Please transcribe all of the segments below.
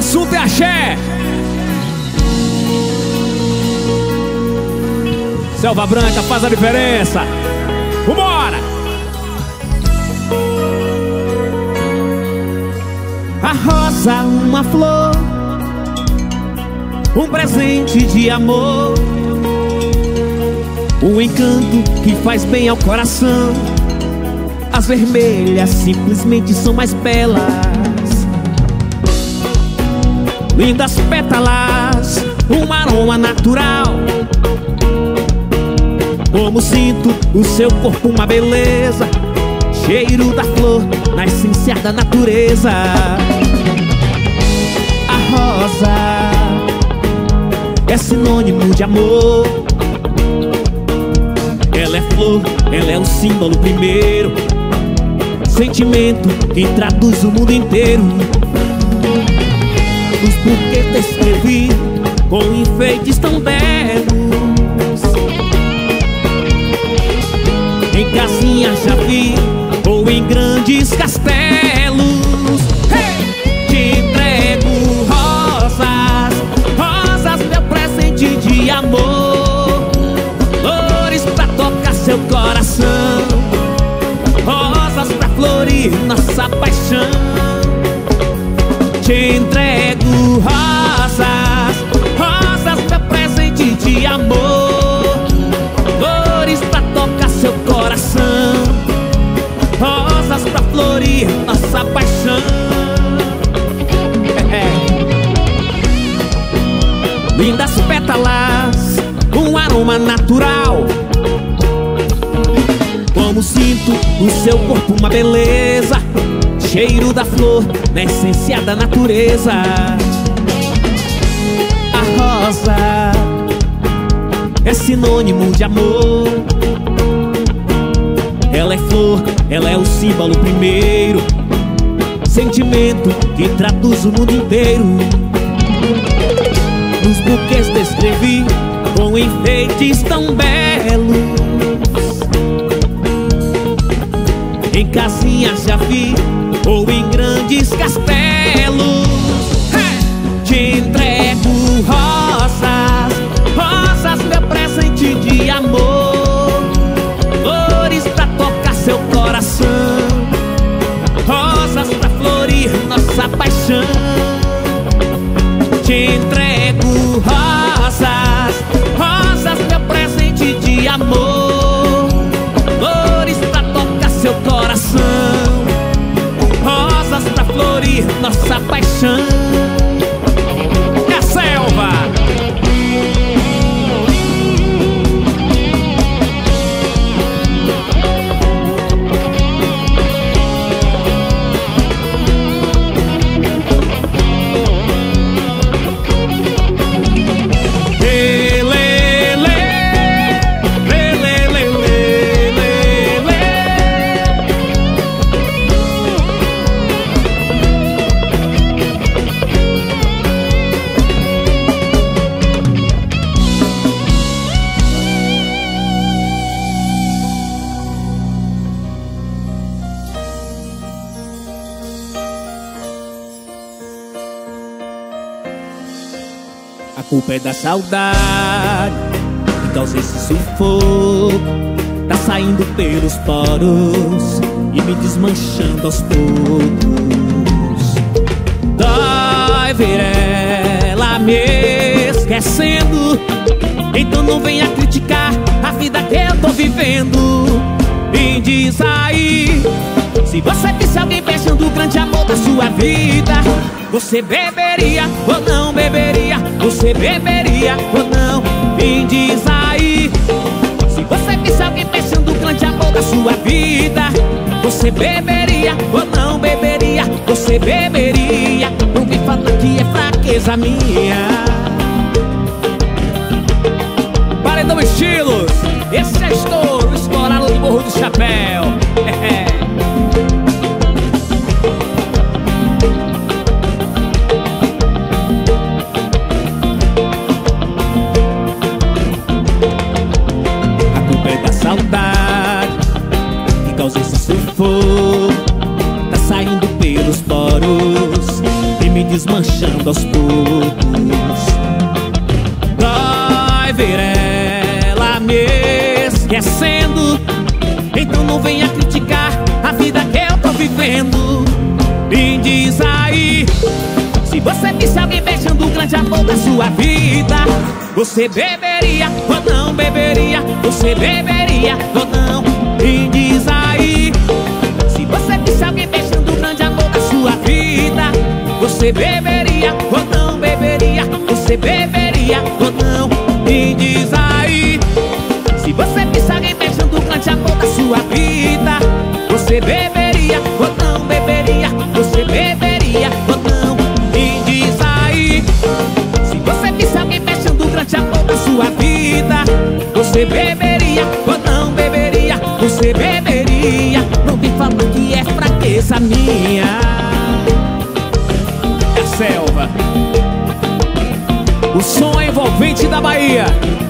assunto é axé. Selva Branca faz a diferença. Vambora! A rosa, uma flor, um presente de amor, um encanto que faz bem ao coração. As vermelhas simplesmente são mais belas. Lindas pétalas, um aroma natural. Como sinto o seu corpo, uma beleza. Cheiro da flor, na essência da natureza. A rosa é sinônimo de amor. Ela é flor, ela é o símbolo primeiro. Sentimento que traduz o mundo inteiro. Os buquês descrevi com enfeites tão belos. Em casinhas já vi, ou em grandes castelos. Hey! Te entrego rosas, rosas, meu presente de amor. Flores pra tocar seu coração, rosas pra florir nossa paixão. Te entrego rosas, rosas, meu presente de amor. Flores pra tocar seu coração, rosas pra florir nossa paixão. Lindas pétalas, um aroma natural. Como sinto o seu corpo, uma beleza. Cheiro da flor, na essência da natureza. A rosa é sinônimo de amor. Ela é flor, ela é o símbolo primeiro. Sentimento que traduz o mundo inteiro. Nos buquês descrevi com enfeites tão belos. Em casinhas já vi, ou em grandes castelos. Te entrego rosas, rosas, meu presente de amor. Flores pra tocar seu coração, rosas pra florir nossa paixão. Te entrego rosas, rosas, meu presente de amor. Flores pra tocar seu coração, rosas pra florir nossa paixão. É a selva! A culpa é da saudade que causa esse sufoco. Tá saindo pelos poros e me desmanchando aos poucos. Dói ver ela me esquecendo. Então não venha criticar a vida que eu tô vivendo. Me diz aí, se você visse alguém beijando o grande amor da sua vida, você beberia ou não beberia? Você beberia ou não? Me diz aí, se você visse alguém beijando o grande amor da sua vida, você beberia ou não beberia? Você beberia? Não me fala que é fraqueza minha. Paredão Estilos, esse é estouro, estourado do Morro do Chapéu. Saudade que causa esse sufoco, tá saindo pelos poros e me desmanchando aos poucos. Vai ver ela me esquecendo, então não venha criticar a vida que eu tô vivendo. Me diz aí, se você visse alguém beijando o grande amor da sua vida, você beberia ou não beberia? Você beberia ou não? Me diz aí, se você visse alguém beijando o grande amor da sua vida, você beberia ou não beberia? Você beberia ou não? Me diz aí, se você visse alguém beijando o grande amor da sua vida, você beberia ou não beberia? Você beberia ou não? Me diz aí, se você visse alguém beijando o grande amor da sua vida, você beberia ou não beberia? Você beberia? Não me fala que é fraqueza minha. É a selva, o som envolvente da Bahia.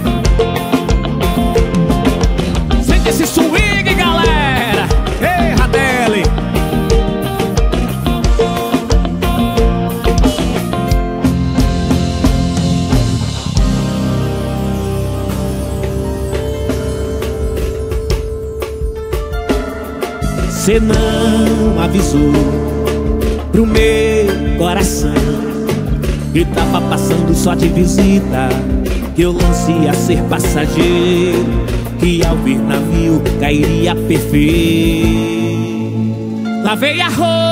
Sente esse swing, galera. Ei, Radelli. Cê não avisou pro meu coração que tava passando só de visita, que eu lance ia ser passageiro, que ao vir navio cairia perfeito. Lavei a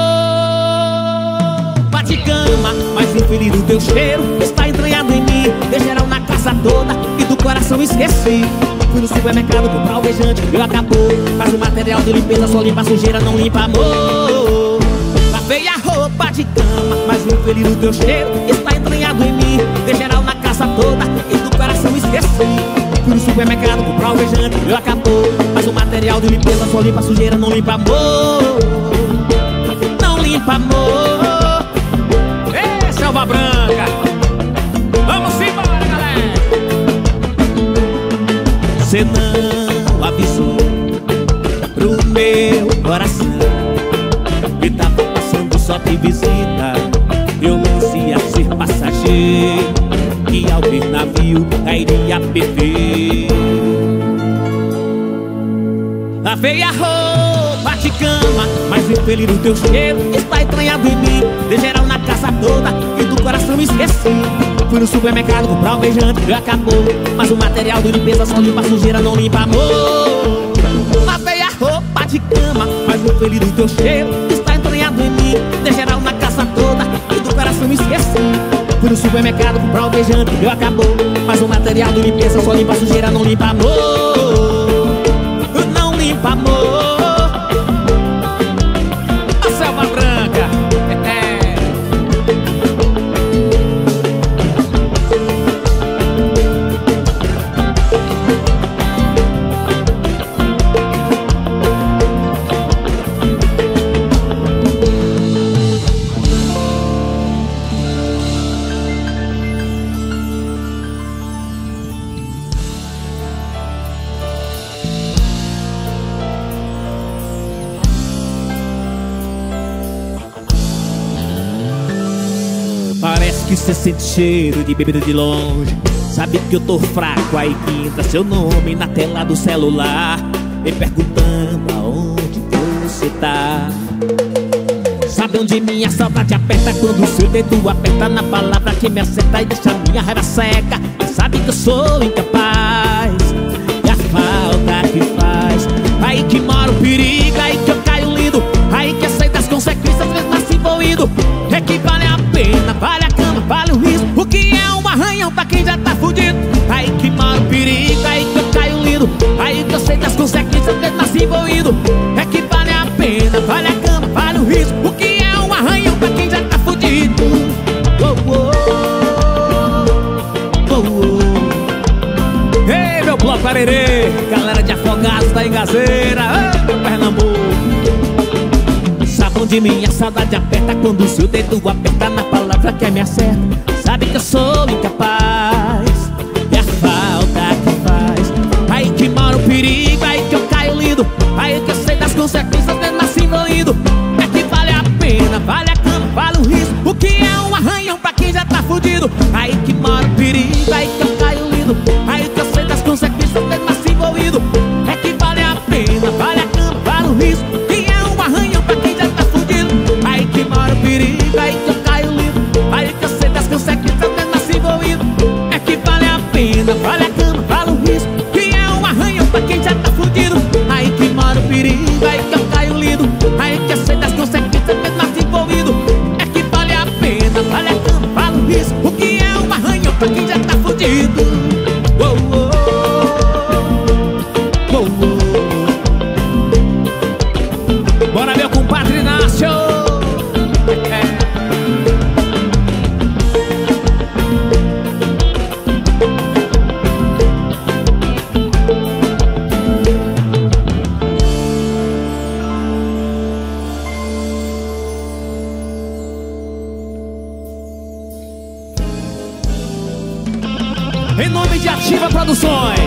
roupa de cama, mas infeliz o teu cheiro está entranhado em mim. Dei geral na casa toda e do coração esqueci. Fui no supermercado comprar alvejante, meu acabou, mas o material de limpeza só limpa a sujeira, não limpa amor. Lavei a roupa de cama, mas infeliz o teu cheiro está entranhado em mim. Dei geral na casa toda e do coração esqueci. Fui no supermercado comprar alvejante, meu acabou, mas o material de limpeza só limpa a sujeira, não limpa amor. Não limpa amor. Ei, selva branca, vamos embora, galera. Cê não avisou pro meu coração que tava passando só de visita, eu lance ia ser passageiro, que ao vir navio cairia perfeito. Lavei a roupa de cama, mas infeliz o teu cheiro está entranhado em mim. Dei geral na casa toda e do coração esqueci. Fui no supermercado comprar alvejante, meu acabou, mas o material de limpeza só limpa a sujeira, não limpa amor. Lavei a roupa de cama, mas infeliz o teu cheiro está entranhado em mim. Dei geral na casa toda e do coração esqueci. Fui no supermercado comprar alvejante, meu acabou, mas o material de limpeza só limpa a sujeira, não limpa amor. Não limpa amor. A selva branca. Parece que cê sente cheiro de bebida de longe. Sabe que eu tô fraco, aí pinta seu nome na tela do celular, me perguntando aonde você tá. Sabe onde minha saudade aperta quando o seu dedo aperta na palavra que me acerta e deixa minha raiva seca. Sabe que eu sou incapaz, e a falta que faz. Aí que mora o perigo, aí que eu caio lindo, aí que aceita as consequências mesmo assim vou indo. É que vale a pena, vale a cama, vale o risco, o que é um arranhão pra quem já tá fudido. Aí que mora o perigo, aí que eu caio lindo, aí que eu sei das consequências mesmo assim vou indo. É que vale a pena, vale a cama, vale o risco, o que é um arranhão pra quem já tá fudido. Oh, oh, oh, oh. Ei, meu bloco Arerê, galera de Afogados da Engazeira, ei, meu Pernambuco. Sabe onde minha saudade aperta quando o seu dedo aperta na palavra que me acerta. Sabe que eu sou incapaz, e a falta que faz. Aí que mora o perigo, aí que eu caio lindo, aí que eu sei das consequências mesmo assim vou indo. É que vale a pena, vale a cama, vale o risco, o que é um arranhão pra quem já tá fudido. Aí que mora o perigo, aí que eu caio lindo. Aí que eu sei das consequências mesmo assim envolvido. É que vale a pena, vale a cama, vale o risco. Que é um arranhão pra quem já tá fudido. Aí que mora o perigo, aí que eu caio lindo. Aí que eu sei das consequências mesmo assim envolvido. É que vale a pena, vale a cama, vale o risco. Que é um arranhão pra quem já tá fudido. Aí que mora o perigo, aí que eu caio lindo. Aí que eu sei das consequências mesmo assim envolvido. É que vale a pena, vale a cama, vale o risco. O que é um arranhão pra quem já tá fudido. Oh, oh, oh, oh. Bora, meu compadre Inácio. Em nome de Ativa Produções.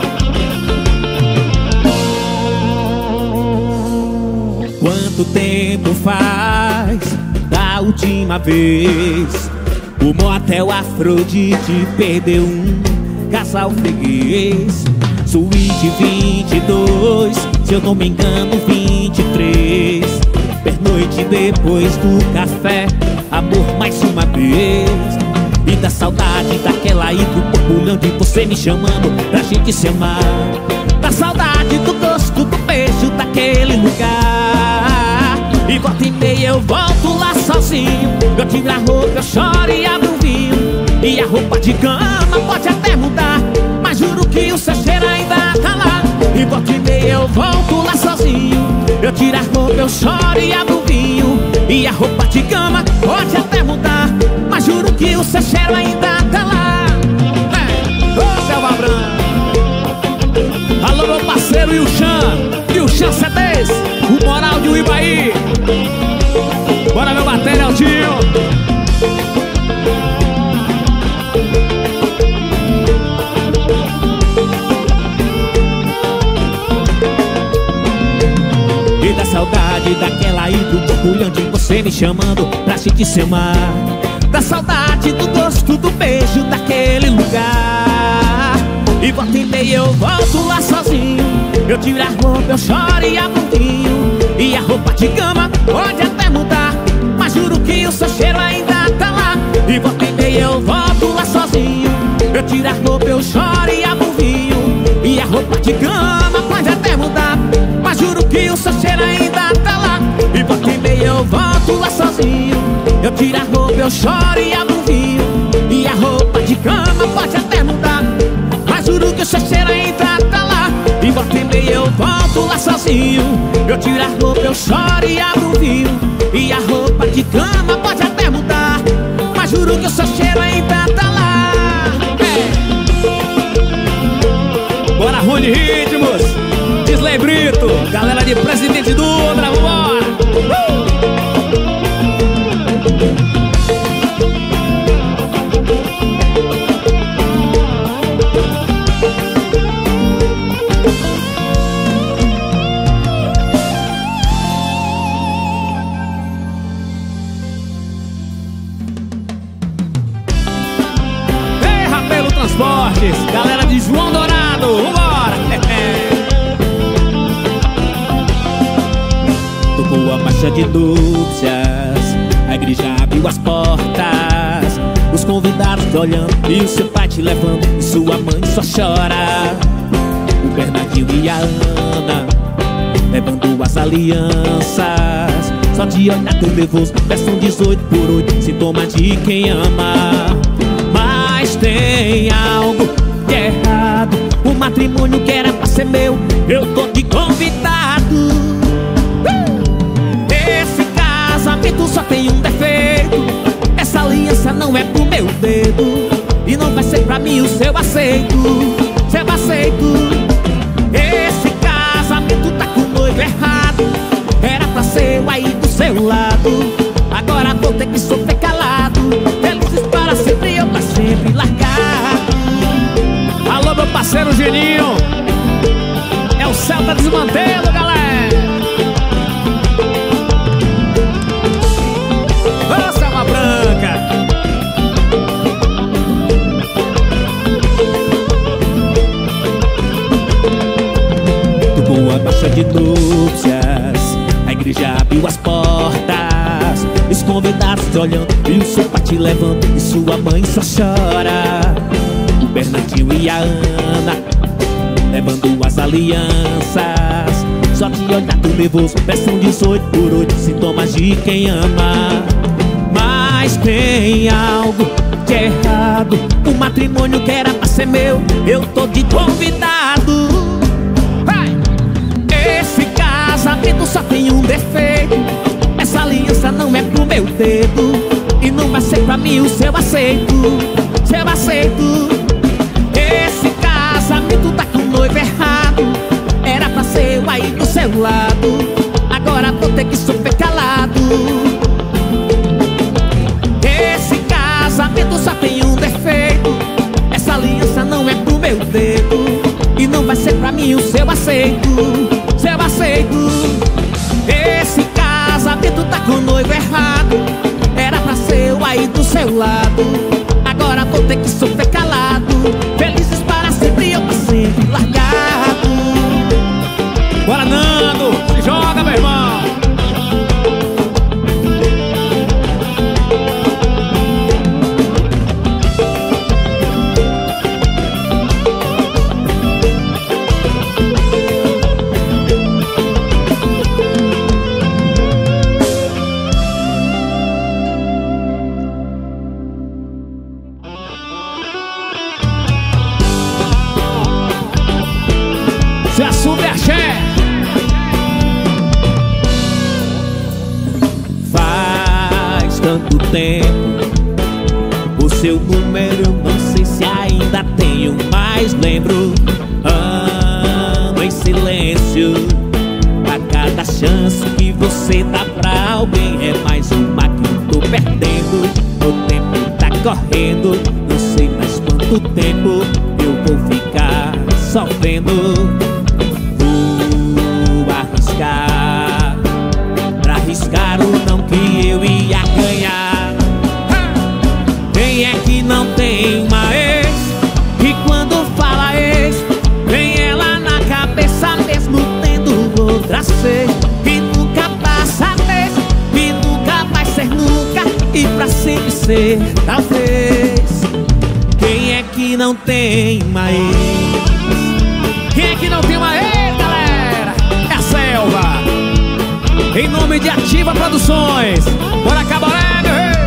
Quanto tempo faz da última vez o motel Afrodite perdeu um casal freguês? Suíte 22, se eu não me engano 23. Pernoite depois do café, amor mais uma vez. E da saudade daquela ida, do borbulhão de você me chamando pra gente se amar. Da saudade do gosto do beijo daquele lugar. E volta e meia eu volto lá sozinho. Eu tiro a roupa, eu choro e abro um vinho. E a roupa de cama pode até mudar, mas juro que o seu cheiro ainda tá lá. E volta e meia eu volto lá sozinho. Eu tiro a roupa, eu choro e abro um vinho. E a roupa de cama pode até mudar, mas juro que o seu cheiro ainda tá lá. Ô, Selva Branca. Alô, meu parceiro Yushan CDs, o moral de Uibaí. Bora, meu bater, Altinho. E da saudade daquela ida, do borbulhão de você me chamando pra gente se amar. Da saudade do gosto do beijo daquele lugar. E volta e meia eu volto lá sozinho. Eu tiro a roupa, eu choro e abro um vinho. E a roupa de cama pode até mudar, mas juro que o seu cheiro ainda tá lá. E volta e meia eu volto lá sozinho. Eu tiro a roupa, eu choro e abro um vinho. E a roupa de cama pode até mudar, mas juro que o seu cheiro ainda tá lá. E volta e meia eu volto lá sozinho. Eu tiro a roupa, eu choro e abro um vinho. E a roupa de cama pode até mudar, mas juro que o seu cheiro ainda tá lá. E volta e meia eu volto lá sozinho. Eu tiro a roupa, eu choro e abro um vinho. E a roupa de cama pode até mudar, mas juro que o seu cheiro ainda tá lá. Bora, Rony Ritmos, Disley Brito, galera de Presidente Dutra, vambora! Ei, Rapelo Transportes, galera de João Dourado, vambora! Tocou a marcha de núpcias, a igreja abriu as portas, os convidados te olhando e o seu pai te levando, e sua mãe só chora. O Bernardinho e a Ana levando as alianças, só de olhar tão nervoso, são 18 por 8, sintoma de quem ama. Mas tem algo de errado, o matrimônio que era pra ser meu, eu tô de convidado. Esse casamento só tem um defeito, essa aliança não é pro meu dedo, e não vai ser pra mim o seu aceito, seu aceito. Esse casamento tá com o noivo errado, era pra ser eu aí do seu lado, agora vou ter que sofrer calado, felizes para sempre, eu pra sempre largado. Alô, meu parceiro Geninho, é o céu tá desmantendo, galera. Ô, Selva Branca, já abriu as portas, os convidados te olhando e o seu pai te levando e sua mãe só chora. O Bernardinho e a Ana levando as alianças, só que olhar tão nervoso, versão 18 por 8, sintomas de quem ama. Mas tem algo de errado, o matrimônio que era pra ser meu, eu tô de convidado. Esse casamento só tem um defeito, essa aliança não é pro meu dedo, e não vai ser pra mim o seu aceito, seu aceito. Esse casamento tá com o noivo errado, era pra ser eu aí do seu lado, agora vou ter que sofrer calado. Esse casamento só tem um defeito, essa aliança não é pro meu dedo, e não vai ser pra mim o seu aceito, seu aceito. Esse casamento tá com o noivo errado, era pra ser eu aí do seu lado, agora vou ter que sofrer calado. Felizes para sempre, eu pra sempre largado. Bora, Nando, se joga, meu irmão. Se assume a axé. Faz tanto tempo, o seu número eu não sei se ainda tenho, mas lembro. Ando em silêncio, a cada chance que você dá pra alguém é mais uma que eu tô perdendo. O tempo tá correndo, não sei mais quanto tempo eu vou ficar sofrendo. Pra arriscar o não que eu ia ganhar. Quem é que não tem uma ex, e quando fala ex, vem ela na cabeça mesmo tendo outra seis, que nunca passa vez, que nunca vai ser nunca, e pra sempre ser talvez. Quem é que não tem uma ex? Quem é que não tem uma ex, galera? É a Selva, em nome de Ativa Produções. Bora, Cabaré, meu rei.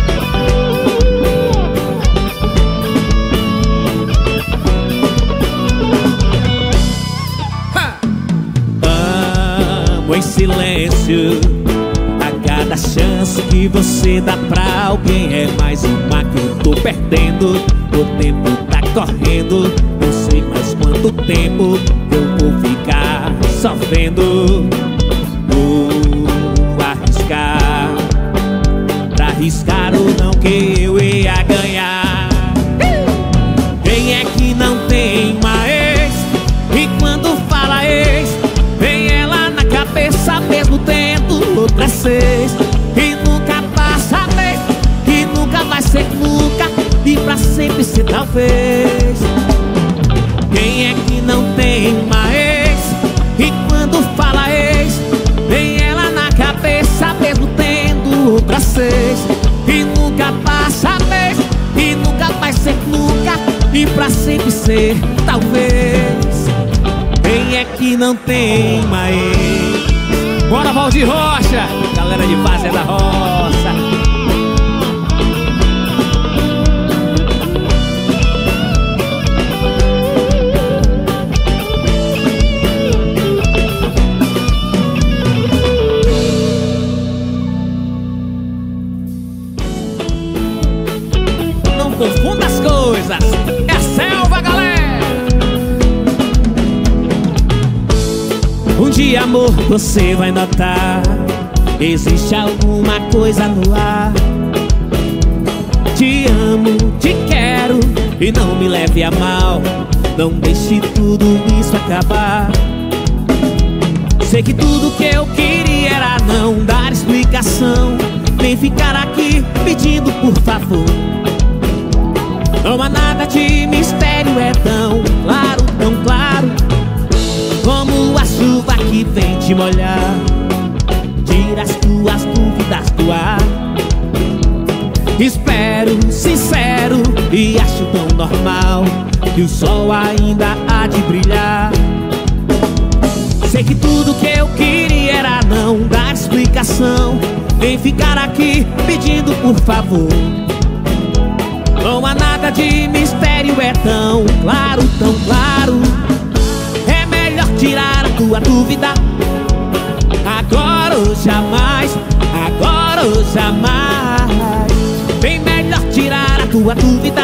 Amo em silêncio, a cada chance que você dá pra alguém é mais uma que eu tô perdendo. O tempo tá correndo, não sei mais quanto tempo eu vou ficar sofrendo. Vou arriscar, pra arriscar o não que eu ia ganhar. Quem é que não tem uma ex, e quando fala ex, vem ela na cabeça mesmo tendo outra seis, que nunca passa vez, que nunca vai ser nunca, e pra sempre ser talvez. Quem é que não tem uma ex, e quando fala ex, vem ela na cabeça mesmo tendo outra seis, e nunca passa vez, e nunca vai ser nunca, e pra sempre ser talvez. Quem é que não tem uma ex? Bora, Valdir Rocha, Galera de Várzea da Roça. não confunda as coisas. É a Selva, galera. Um dia, amor, você vai notar, existe alguma coisa no ar. Te amo, te quero e não me leve a mal. Não deixe tudo isso acabar. Sei que tudo que eu queria era não dar explicação, nem ficar aqui pedindo por favor. Não há nada de mistério, é tão claro como a chuva que vem te molhar. e acho tão normal que o sol ainda há de brilhar. Sei que tudo que eu queria era não dar explicação, nem ficar aqui pedindo por favor. Não há nada de mistério, é tão claro, tão claro. É melhor tirar a tua dúvida, agora ou jamais, agora ou jamais. Bem melhor tirar a tua dúvida,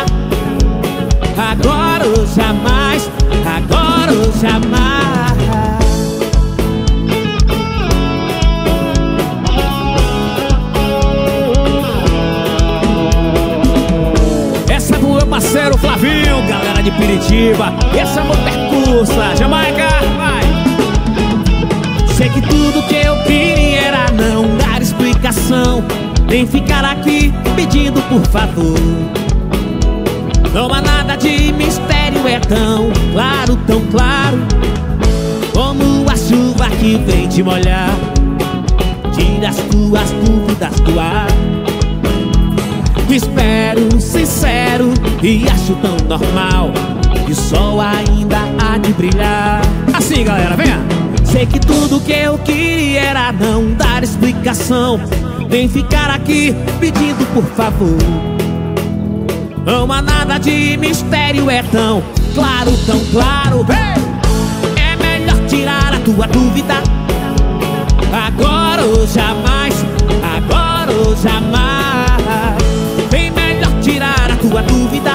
agora ou jamais, agora ou jamais. Essa é pro meu parceiro Flavinho, galera de Piritiba. Essa é a Percursa, Jamaica, vai! Sei que tudo que eu queria era não dar explicação, nem ficar aqui pedindo por favor. Não há nada de mistério, é tão claro, tão claro, como a chuva que vem te molhar. Tira as tuas dúvidas do ar. Espero, sincero, e acho tão normal que o sol ainda há de brilhar. Assim, galera, venha! Sei que tudo que eu queria era não dar explicação, nem ficar aqui pedindo por favor. Não há nada de mistério, é tão claro, tão claro. É melhor tirar a tua dúvida, agora ou jamais, agora ou jamais. Bem melhor tirar a tua dúvida,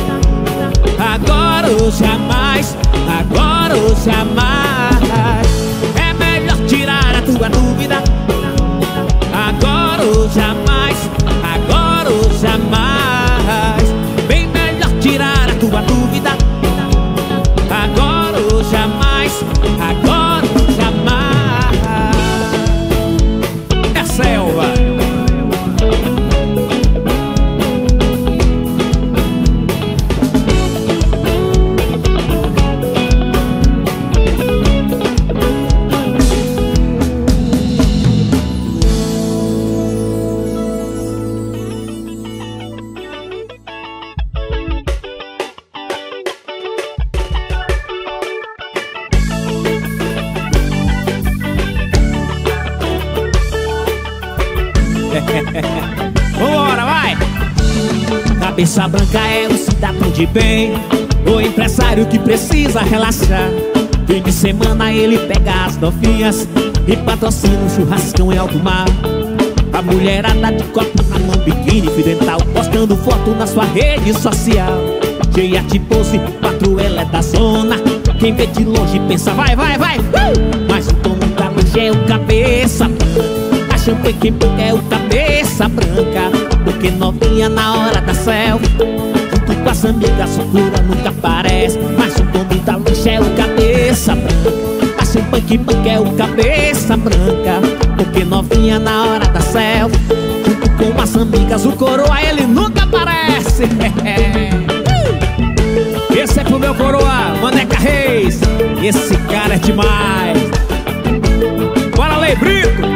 agora ou jamais, agora ou jamais. É melhor tirar a tua dúvida, agora ou jamais, agora ou jamais. Bem melhor tirar a tua dúvida, agora ou jamais, agora ou jamais. É selva! Vambora, vai! Cabeça branca é um cidadão de bem, o empresário que precisa relaxar. Fim de semana ele pega as novinhas e patrocina um churrascão em alto mar. A mulherada de copo na mão, biquíni, fio dental, postando foto na sua rede social. Cheia de pose, patroa ela é da zona. Quem vê de longe pensa vai, vai, vai. Mas o dono da lancha é o cabeça branca. A champanhe quem paga é o cabeça branca, porque novinha na hora da selfie, junto com as amigas, soltura nunca aparece. Mas o dono da lancha é o cabeça branca. A champanhe quem paga é o cabeça branca, porque novinha na hora da selfie, junto com as amigas, o coroa ele nunca aparece. Esse é pro meu coroa, Maneca Reis. Esse cara é demais. Bora, Lei Brito!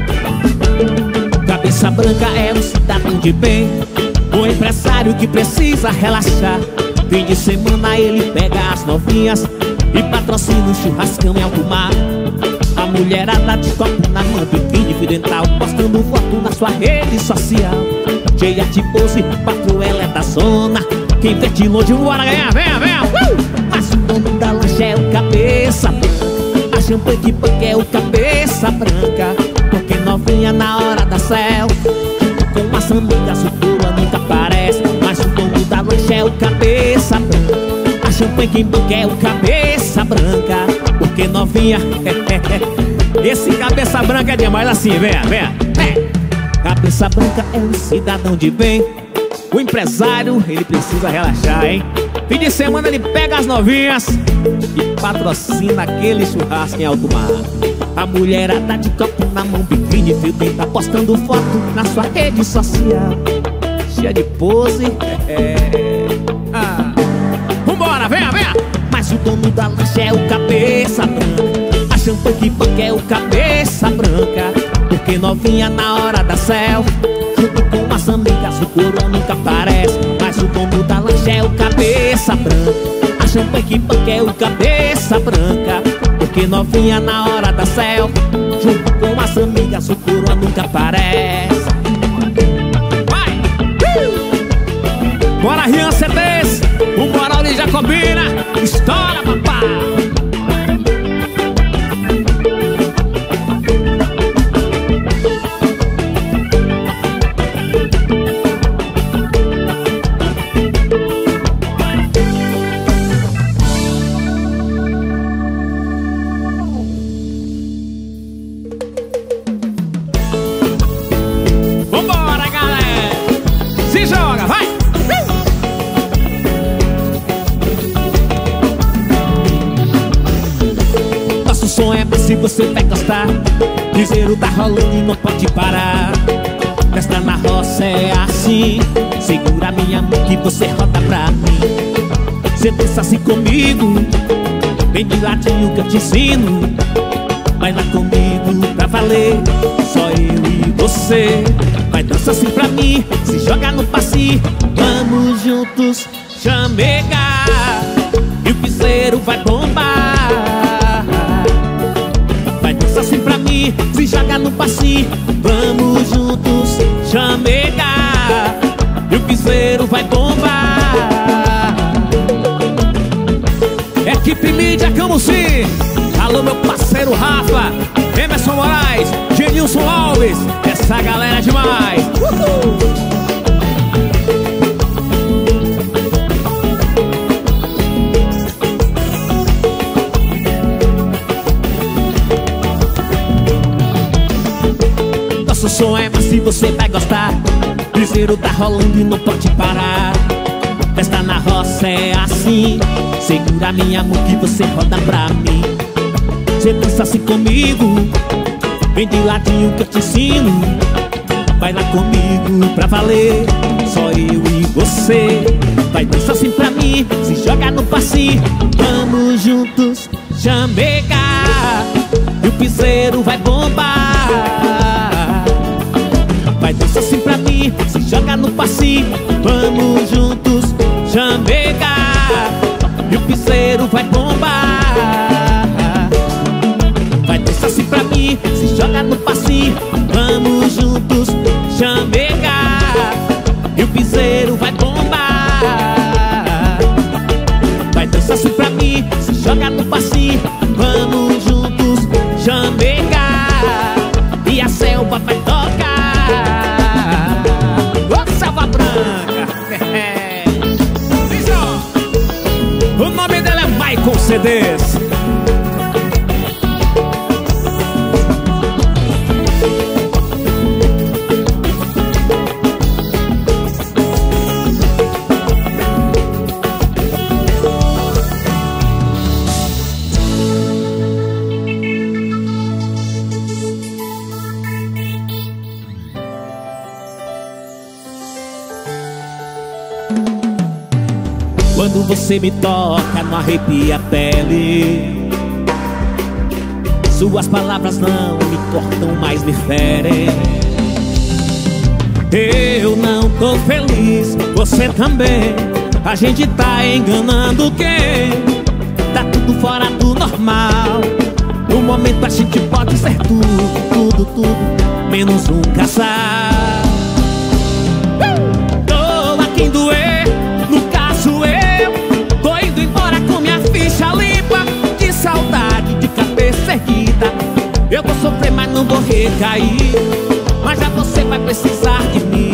Cabeça branca é um cidadão de bem, um empresário que precisa relaxar. Fim de semana ele pega as novinhas e patrocina um churrascão em alto mar. A mulherada de copo na mão, biquíni, fio dental, postando foto na sua rede social. Cheia de pose, patroa ela é da zona. Quem vê de longe, bora ganhar, venha, venha! Mas o dono da lancha é o cabeça branca. A champanhe que paga é o cabeça branca, porque novinha na hora da selfie, com as amigas, o coroa nunca aparece. Mas o dono da lancha é o cabeça branca. A champanhe quem paga é o cabeça branca, porque novinha. Esse cabeça branca é demais, assim, venha, venha. Cabeça branca é um cidadão de bem, o empresário ele precisa relaxar, hein? Fim de semana ele pega as novinhas e patrocina aquele churrasco em alto mar. A mulherada de copo na mão, biquíni, fio dental, postando foto na sua rede social. Cheia de pose. Vambora, venha, venha! Mas o dono da lancha é o cabeça branca. A champanhe que paga é o cabeça branca, porque novinha na hora da selfie, junto com as amigas, o coroa nunca aparece. Mas o dono da lancha é o cabeça branca. A champanhe que é o cabeça branca. Porque novinha na hora da selfie, junto com as amigas, o coroa nunca aparece. Vai! Bora, Rian CDs, o moral de Jacobina. Estoura, papai! Se você vai gostar, piseiro tá rolando e não pode parar. Festa na roça é assim, segura minha mão que você roda pra mim. Cê dança assim comigo, vem de ladinho que eu te ensino. Vai lá comigo pra valer, só eu e você. Vai dançar assim pra mim, se joga no passinho. Vamos juntos chamegar, e o piseiro vai bombar. Assim pra mim, se joga no passinho. Vamos juntos chamegar, e o piseiro vai bombar. Equipe Mídia Camusim. Alô, meu parceiro Rafa, Emerson Moraes, Genilson Alves. Essa galera é demais. Nosso som é macio, você vai gostar. Piseiro tá rolando e não pode parar. Festa na roça é assim, segura minha mão que você roda pra mim. Cê dança assim comigo, vem de ladinho que eu te ensino. Vai lá comigo pra valer, só eu e você. Vai dançar assim pra mim, se joga no passinho. Vamos juntos chamegar, e o piseiro vai bombar. Vai dançar assim pra mim, se joga no passinho. Vamos juntos chamegar, e o piseiro vai bombar. Vai dançar assim pra mim, se joga no passinho. Vamos juntos chamegar, e o piseiro vai bombar. Vai dançar assim pra mim, se joga no passinho. Vamos juntos chamegar, e a selva vai tocar. Ô, selva branca. O nome dela é Michael CDs. Quando você me toca, não arrepia a pele. Suas palavras não me cortam, mas me ferem. Eu não tô feliz, você também. A gente tá enganando quem? Tá tudo fora do normal. No momento a gente pode ser tudo, menos um casal. Tô aqui em doer, no caso eu tô indo embora com minha ficha limpa. De saudade, de cabeça erguida. Eu vou sofrer, mas não vou recair. Mas já você vai precisar de mim.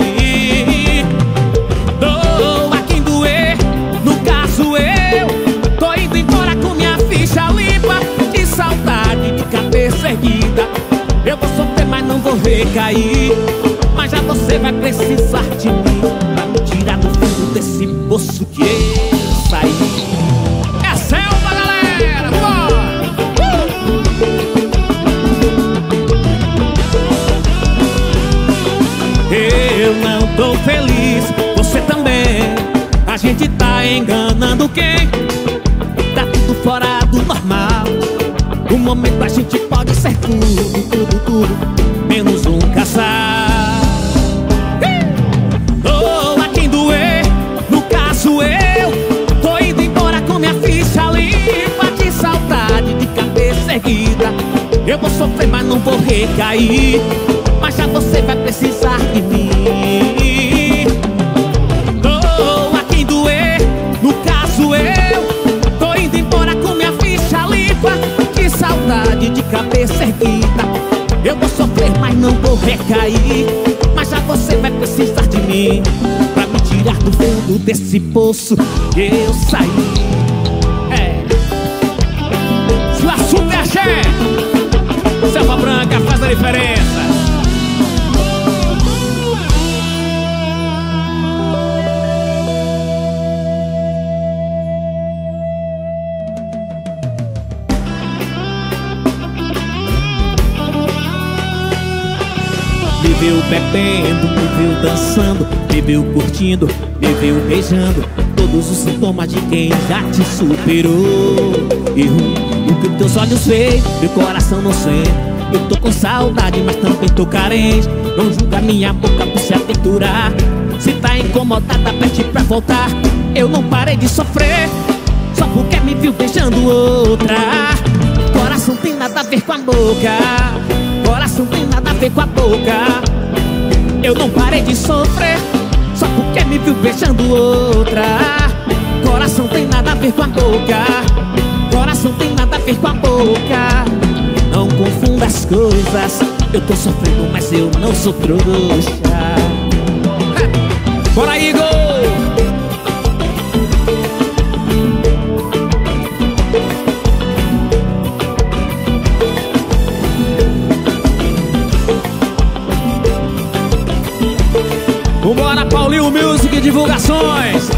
Tô aqui em doer, no caso eu tô indo embora com minha ficha limpa. De saudade, de cabeça erguida. Eu vou sofrer, mas não vou recair. Mas já você vai precisar de mim pra me tirar do fundo desse poço que eu saí. É selva, galera! Bora! Eu não tô feliz, você também. A gente tá enganando quem? Tá tudo fora do normal. No momento a gente pode ser tudo, menos um casal. Eu vou sofrer, mas não vou recair. Mas já você vai precisar de mim. Doa quem doer, no caso eu tô indo embora com minha ficha limpa. Que saudade de cabeça erguida. Eu vou sofrer, mas não vou recair. Mas já você vai precisar de mim pra me tirar do fundo desse poço que eu saí. Se o assunto é axé, Selva Branca faz a diferença. Me viu bebendo, me viu dançando, me viu curtindo, me viu beijando. Todos os sintomas de quem já te superou. E o que teus olhos veem, meu coração não sente. Eu tô com saudade, mas também tô carente. Não julga minha boca por se aventurar. Se tá incomodada, pede pra voltar. Eu não parei de sofrer só porque me viu beijando outra. Coração tem nada a ver com a boca. Coração tem nada a ver com a boca. Eu não parei de sofrer só porque me viu beijando outra. Coração tem nada a ver com a boca. Coração tem nada a ver com a boca. Não confunda as coisas. Eu tô sofrendo, mas eu não sou trouxa. Bora aí, Igor! Vambora, Paulinho Music Divulgações.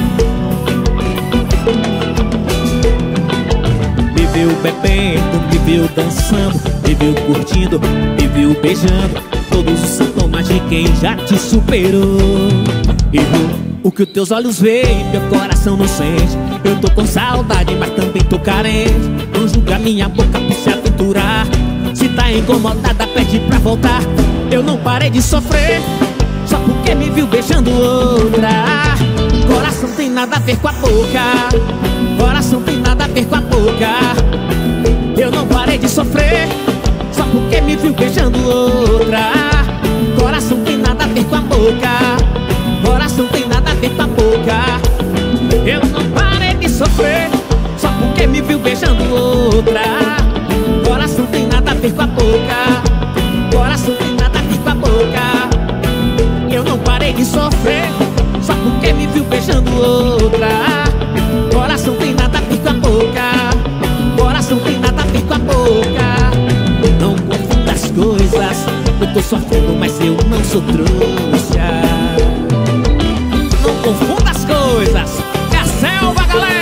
Me viu bebendo, me viu dançando, me viu curtindo, me viu beijando. Todos os sintomas de quem já te superou. E o que os teus olhos veem, meu coração não sente. Eu tô com saudade, mas também tô carente. Não julga minha boca por se aventurar. Se tá incomodada, pede pra voltar. Eu não parei de sofrer só porque me viu beijando outra. Coração tem nada a ver com a boca. Coração tem nada a ver com a boca. Eu não parei de sofrer só porque me viu beijando outra. Coração tem nada a ver com a boca. Coração tem nada a ver com a boca. Eu não parei de sofrer só porque me viu beijando outra. Coração tem nada a ver com a boca. Coração tem nada a ver com a boca. Eu não parei de sofrer só porque me viu beijando outra. Coração tem nada a ver com a boca. Coração tem nada a ver com a boca. Não confunda as coisas. Eu tô sofrendo, mas eu não sou trouxa. Não confunda as coisas. É a Selva, galera.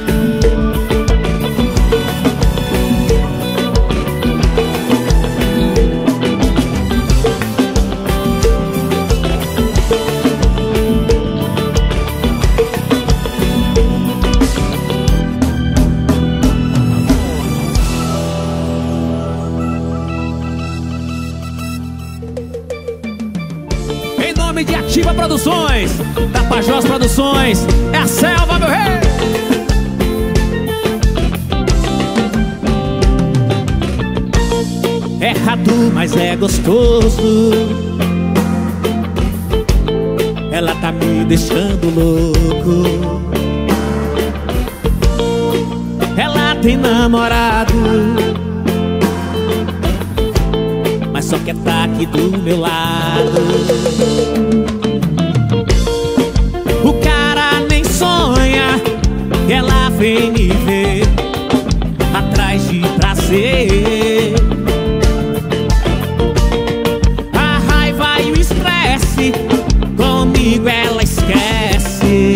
De Ativa Produções, Tapajós Produções, é a Selva, meu rei. É rato, mas é gostoso. Ela tá me deixando louco. Ela tem namorado, mas só quer tá aqui do meu lado. O cara nem sonha que ela vem me ver atrás de prazer. A raiva e o estresse comigo ela esquece.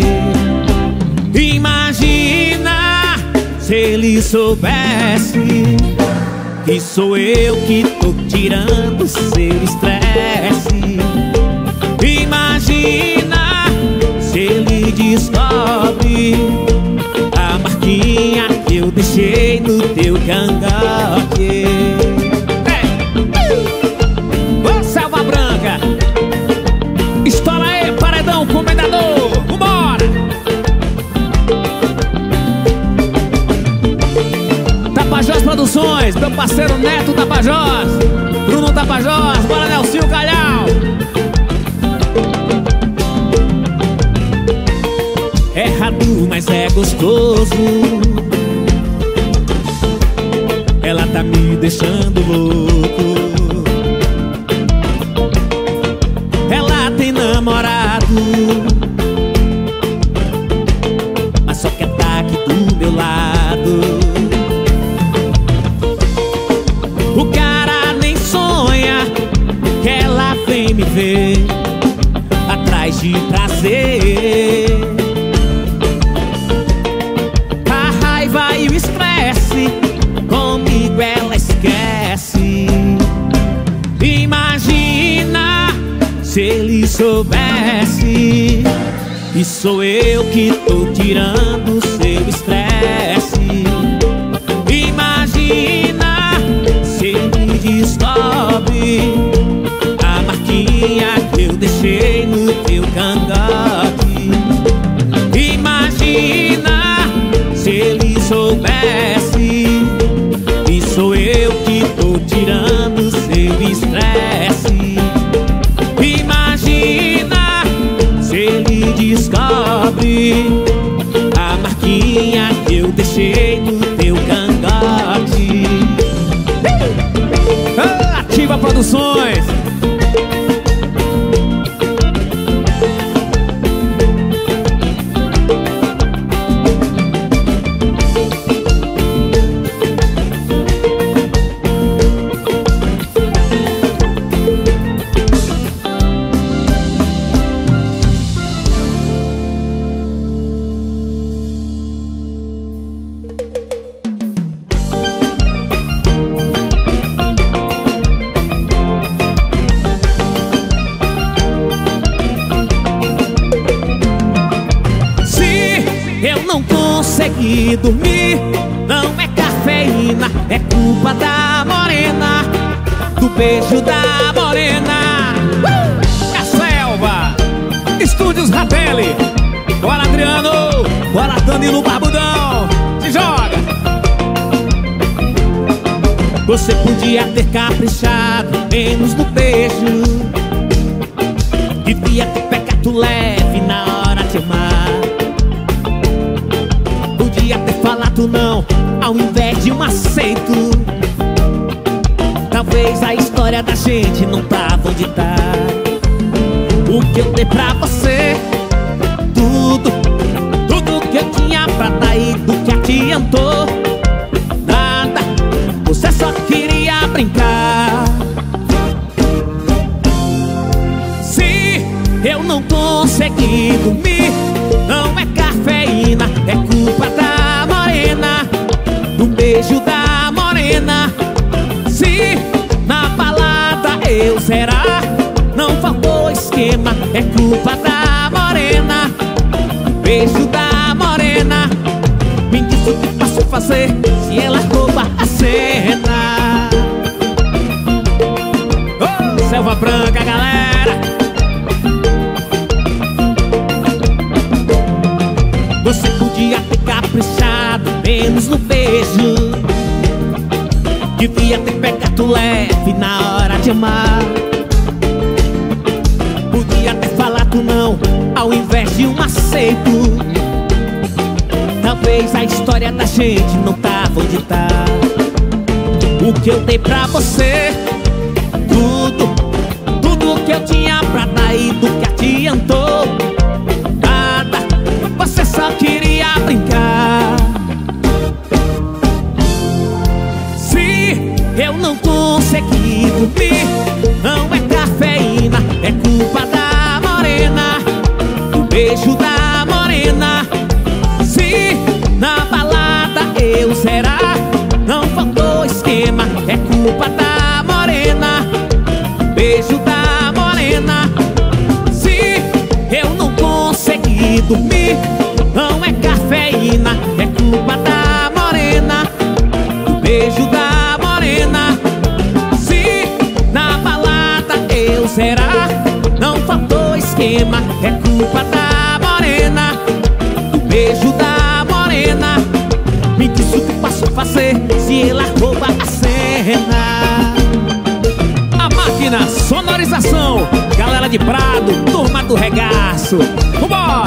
Imagina se ele soubesse que sou eu que tô tirando seu estresse. Imagina se ele descobre a marquinha que eu deixei no teu cangote. Ô Selva Branca, estoura aí, paredão, comendador, vambora! Tapajós Produções, meu parceiro Neto da Tapajós, Bruno Tapajós, bora Nelsinho Calhau. É errado, mas é gostoso. Ela tá me deixando louco. Ela tem namorado, mas só quer tá aqui do meu lado. O cara nem sonha que ela vem me ver atrás de prazer. A raiva e o estresse comigo ela esquece. Imagina se ele soubesse que sou eu que tô tirando seu estresse. Imagina se ele descobre a marquinha que eu deixei no teu cangote. Imagina se ele soubesse que sou eu que tô tirando seu estresse. Imagina se ele descobre a marquinha que eu deixei no teu cangote. Ativa Produções. Consegui dormir, não é cafeína, é culpa da morena, do beijo da morena. A selva, Estúdios Ratelli. Bora Adriano, bora Danilo Barbudão, se joga. Você podia ter caprichado menos no beijo, devia ter pecado leve na hora de amar. Podia ter falado não ao invés de um aceito. Talvez a história da gente não tava onde tá. O que eu dei pra você, tudo que eu tinha pra dar e do que adiantou nada, você só queria brincar. Se eu não consegui dormir, não é cafeína, é culpa da morena, do beijo da morena. Se na balada eu zerar, não faltou esquema, é culpa da morena, do beijo da morena. Me diz o que posso fazer se ela rouba a cena. Oh, Selva Branca, galera. Você podia ter caprichado menos no beijo, devia ter pecado leve na hora de amar. Podia ter falado não ao invés de um aceito. Talvez a história da gente não tava onde tá. O que eu dei pra você, tudo que eu tinha pra dar e do que adiantou nada, você só queria brincar. Se eu não consegui dormir, não é cafeína, é culpa da morena, do beijo da morena. Se na balada eu zerar, não faltou esquema, é culpa da morena, beijo da morena. Se eu não consegui dormir, não é cafeína, é culpa da morena, do beijo da morena. Se na balada eu zerar, não faltou esquema, é culpa da morena, do beijo da morena. Me diz o que posso fazer se ela rouba a cena. de Prado, turma do regaço. Vambora!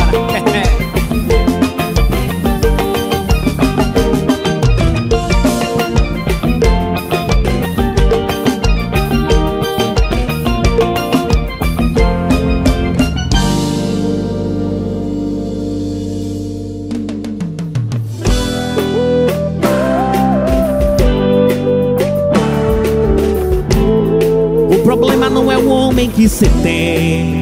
O problema não é o homem que cê tem,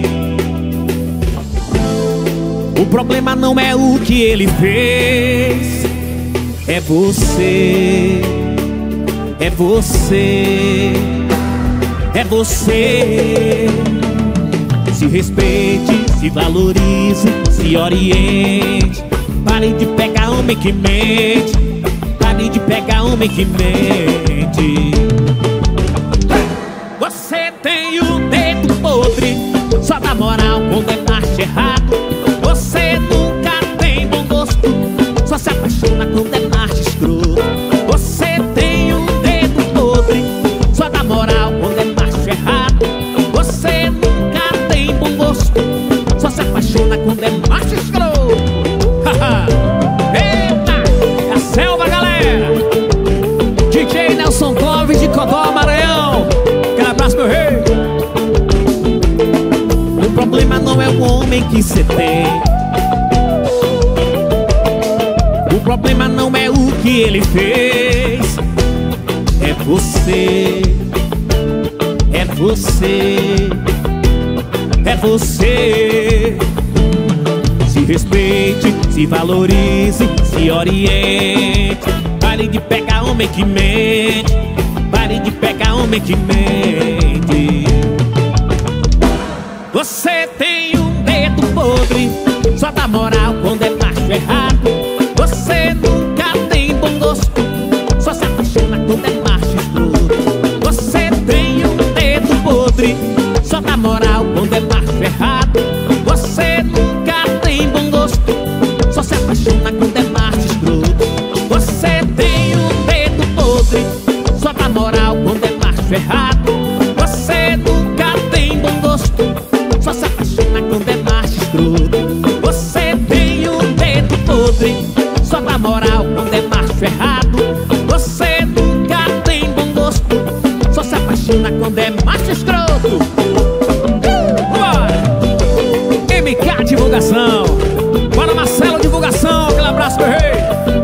o problema não é o que ele fez. É você, é você, é você. Se respeite, se valorize, se oriente. Pare de pegar homem que mente, pare de pegar homem que mente. Você tem o dedo podre, só dá moral quando é macho errado. Você nunca tem bom gosto, só se apaixona quando é macho escroto. Você tem um dedo podre, só dá moral quando é macho errado. Você nunca tem bom gosto, só se apaixona quando é macho escroto. Eita, é a selva, galera. DJ Nelson Clóvis de Codó, Maranhão. Aquele abraço, meu rei. O problema não é o homem que cê tem, o problema não é o que ele fez. É você, é você, é você. Se respeite, se valorize, se oriente. Pare de pegar homem que mente, pare de pegar homem que mente. Você tem um dedo podre, só dá moral quando é macho errado. Você nunca tem bom gosto, só se apaixona quando é macho escroto. Você tem um dedo podre, só dá moral quando é macho errado. Você nunca tem bom gosto, só se apaixona quando é macho escroto. Você tem um dedo podre, só dá moral quando é macho errado. Você nunca tem bom gosto, só se apaixona quando é macho escroto. Você tem um dedo podre, só dá moral quando é macho errado. Você nunca tem bom gosto, só se apaixona quando é macho escroto. Bora! MK Divulgação. Bora, Marcelo Divulgação. Aquele abraço, meu rei.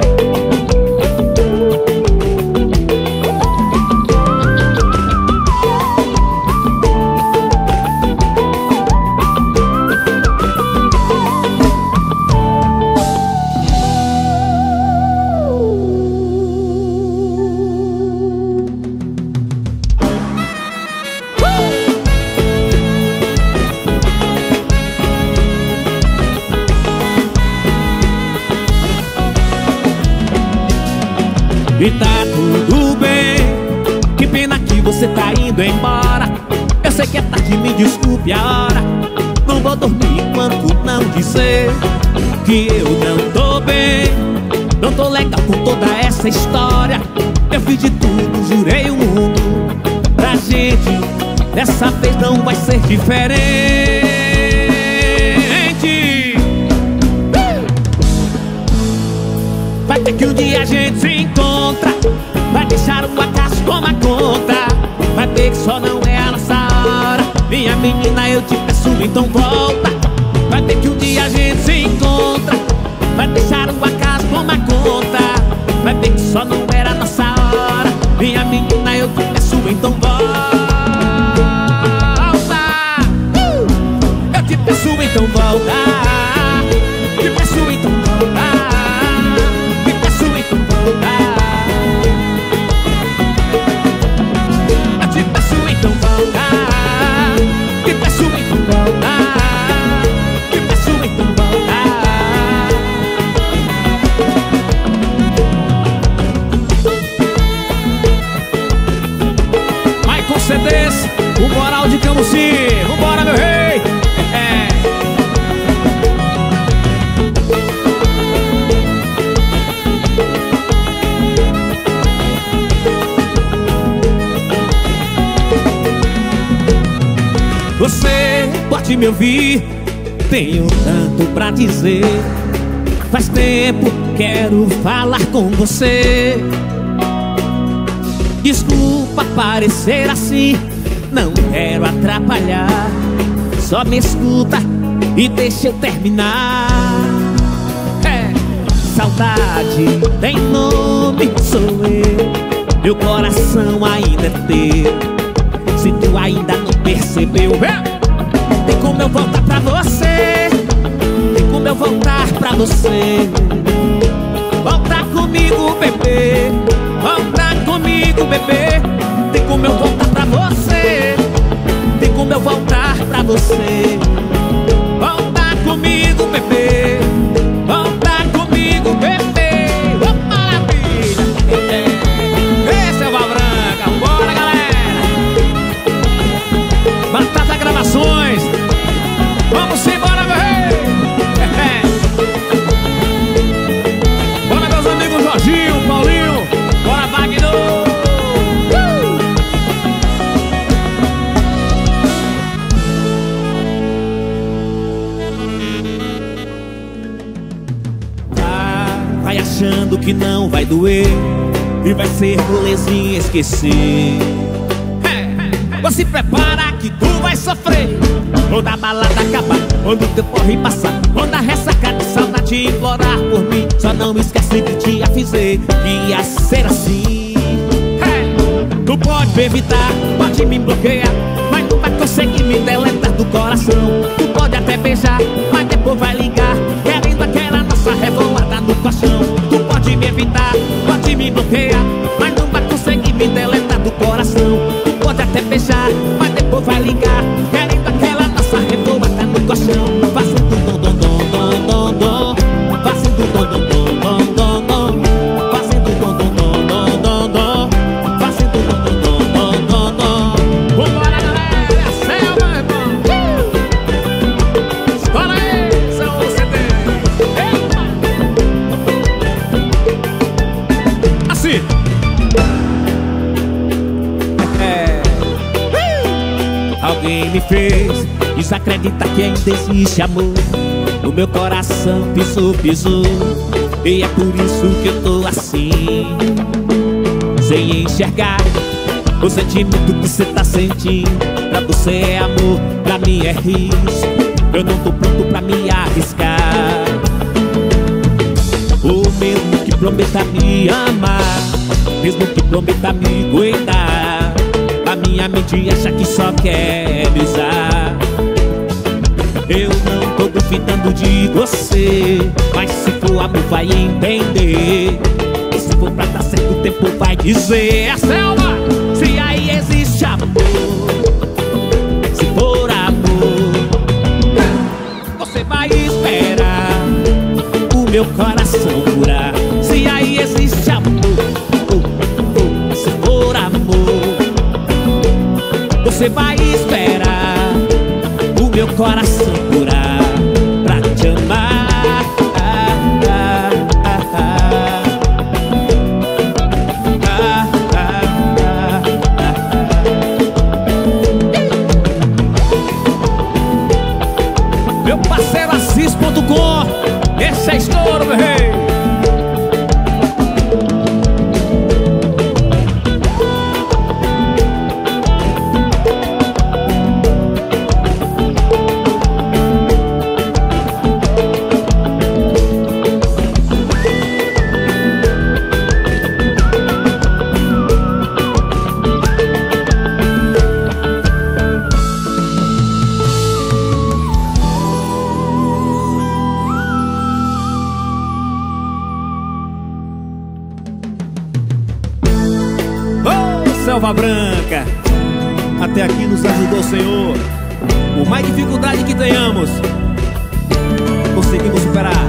E tá tudo bem, que pena que você tá indo embora. Eu sei que é tarde, me desculpe a hora. Não vou dormir enquanto não dizer que eu não tô bem. Não tô legal com toda essa história. Eu fiz de tudo, jurei o mundo pra gente. Dessa vez não vai ser diferente. Vai ter que um dia a gente se encontra, vai deixar o acaso tomar conta. Vai ver que só não é a nossa hora. Minha menina, eu te peço, então volta. Vai ter que um dia a gente se encontra, vai deixar o acaso tomar conta. Vai ver que só não era a nossa hora. Minha menina, eu te peço, então volta. Eu te peço, então volta. Te peço, então volta. me ouvir. Tenho tanto pra dizer. Faz tempo quero falar com você. Desculpa parecer assim, não quero atrapalhar. Só me escuta e deixa eu terminar. Saudade tem nome, sou eu. Meu coração ainda é teu. Se tu ainda não percebeu, tem como eu voltar pra você. Tem como eu voltar pra você. Volta comigo, bebê. Volta comigo, bebê. Tem como eu voltar pra você. Tem como eu voltar pra você. Volta comigo, bebê. Volta comigo, bebê. Oh, maravilha. Ei, Selva Branca, bora, galera. Batata Gravações. Vamos embora, meu rei. Bora, meus amigos Jorginho, Paulinho. Bora, Wagner. Vai achando que não vai doer e vai ser molezinha esquecer. Você se prepara que tu vai sofrer. Quando a balada acabar, quando o teu porre passar, quando a ressaca de saudade implorar por mim, só não esquece que te avisei que ia ser assim. Tu pode me evitar, pode me bloquear, mas não vai conseguir me deletar do coração. Tu pode até beijar, mas depois vai ligar, querendo aquela nossa revoada no colchão. Tu pode me evitar, pode me bloquear, mas não vai conseguir me deletar do coração. Tu pode até beijar, mas depois vai ligar, querendo aquela nossa revoada no colchão. Fazendo dom dom dom dom dom dom, fazendo dom dom dom dom dom dom, fazendo dom dom dom dom dom dom, fazendo dom dom dom dom dom. Vambora, galera, a Selva, irmão. Escola aí, seu CD. Assim. Alguém me fez desacreditar que ainda existe amor. O meu coração pisou, pisou, e é por isso que eu tô assim, sem enxergar o sentimento que cê tá sentindo. Pra você é amor, pra mim é risco. Eu não tô pronto pra me arriscar. O mesmo que prometa me amar, mesmo que prometa me cuidar, a minha mente acha que só quer me usar. Eu não tô duvidando de você, mas se for amor vai entender. E se for pra dar certo o tempo vai dizer. A Selva, se aí existe amor, se for amor, você vai esperar o meu coração curar. Se aí existe amor, se for amor, você vai esperar o meu coração curar pra te amar. Meu parceiro Assis.com, esse é estouro, meu rei. Selva Branca, até aqui nos ajudou o Senhor. Por mais dificuldade que tenhamos, conseguimos superar.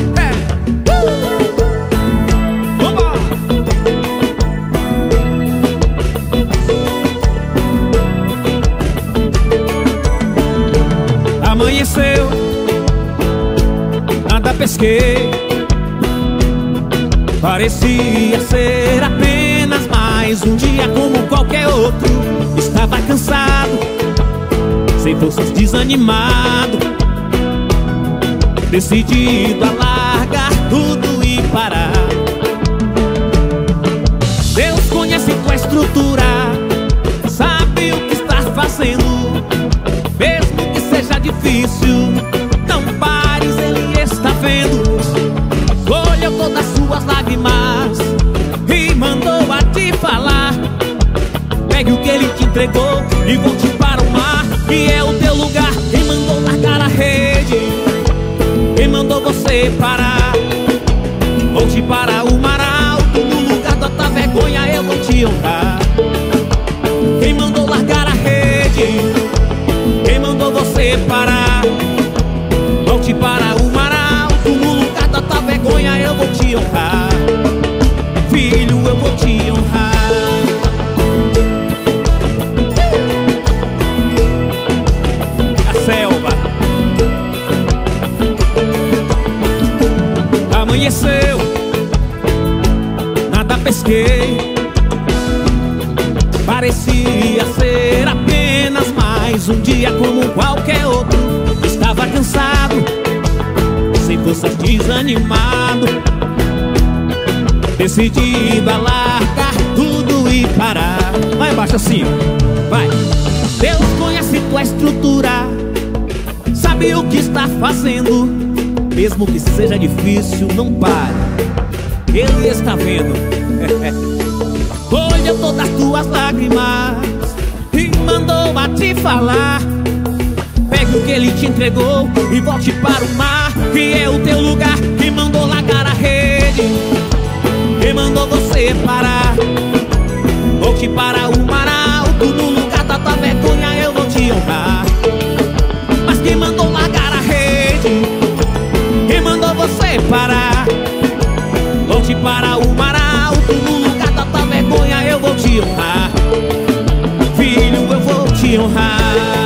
Vambora! Amanheceu, nada pesquei, parecia ser apenas mais um dia como qualquer outro. Estava cansado, sem forças, desanimado, decidido a largar tudo e parar. Deus conhece tua estrutura, sabe o que está fazendo. Mesmo que seja difícil, não pares, Ele está vendo. Colheu todas as suas lágrimas e mandou a te falar. Pegue o que Ele te entregou e volte para o mar, que é o teu lugar. Quem mandou largar a rede, quem mandou você parar, volte para o mar alto. No lugar da tua vergonha eu vou te honrar. Quem mandou largar a rede, quem mandou você parar, volte para o mar alto. No lugar da tua vergonha eu vou te honrar. Filho, eu vou te honrar. A selva amanheceu, nada pesquei. Parecia ser apenas mais um dia como qualquer outro. Estava cansado, sem forças, desanimado, decidido a largar tudo e parar. Lá embaixo assim, vai. Deus conhece tua estrutura, sabe o que está fazendo. Mesmo que seja difícil, não pare, Ele está vendo. Colheu todas as tuas lágrimas e mandou a te falar. Pegue o que Ele te entregou e volte para o mar, que é o teu lugar. Quem mandou largar a rede, quem mandou você parar, volte para o mar alto. No lugar da tua vergonha eu vou te honrar. Mas quem mandou largar a rede, quem mandou você parar, volte para o mar alto. No lugar da tua vergonha eu vou te honrar. Filho, eu vou te honrar.